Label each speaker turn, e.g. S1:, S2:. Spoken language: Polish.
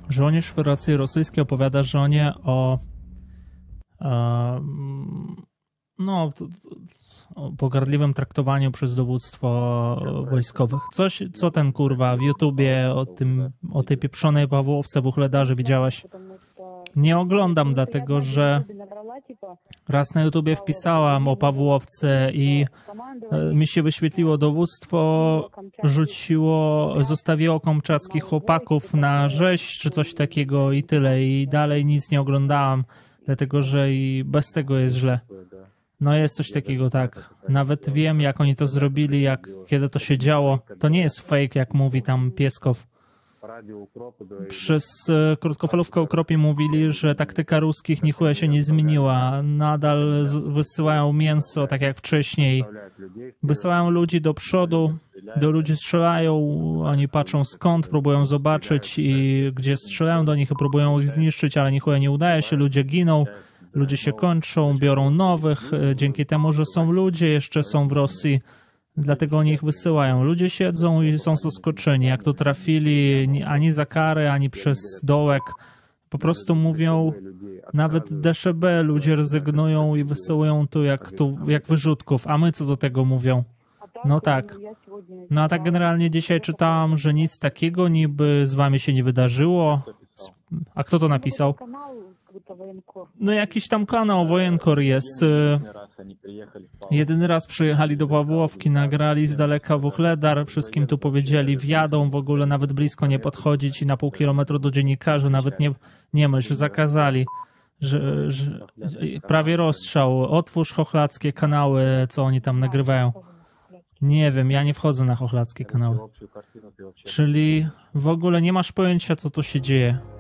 S1: Żołnierz Federacji Rosyjskiej opowiada żonie o o pogardliwym traktowaniu przez dowództwo wojskowych. Coś, co ten kurwa w YouTubie o tej pieprzonej Pawłowce w Uchledarze widziałaś? Nie oglądam, dlatego że raz na YouTubie wpisałam o Pawłowce i mi się wyświetliło dowództwo, zostawiło kamczackich chłopaków na rzeź czy coś takiego i tyle. I dalej nic nie oglądałam, dlatego że i bez tego jest źle. No jest coś takiego, tak. Nawet wiem, jak oni to zrobili, kiedy to się działo. To nie jest fake, jak mówi tam Pieskow. Przez krótkofalówkę Ukropie mówili, że taktyka ruskich ni chuja się nie zmieniła. Nadal wysyłają mięso, tak jak wcześniej. Wysyłają ludzi do przodu, do ludzi strzelają, oni patrzą skąd, próbują zobaczyć i gdzie strzelają do nich i próbują ich zniszczyć, ale ni chuja nie udaje się, ludzie giną. Ludzie się kończą, biorą nowych, dzięki temu, że są ludzie, jeszcze są w Rosji, dlatego oni ich wysyłają. Ludzie siedzą i są zaskoczeni, jak tu trafili, ani za karę, ani przez dołek. Po prostu mówią, nawet DSB ludzie rezygnują i wysyłają tu jak wyrzutków, a my co do tego mówią? No tak. No a tak generalnie dzisiaj czytałam, że nic takiego niby z wami się nie wydarzyło. A kto to napisał? No jakiś tam kanał Wojenkor jest. Jedyny raz przyjechali do Pawłowki, nagrali z daleka Wuchledar, wszystkim tu powiedzieli, wjadą, w ogóle nawet blisko nie podchodzić i na pół kilometru do dziennikarzy nawet nie myśl, zakazali. Że prawie rozstrzał, otwórz chochlackie kanały, co oni tam nagrywają. Nie wiem, ja nie wchodzę na chochlackie kanały. Czyli w ogóle nie masz pojęcia, co tu się dzieje.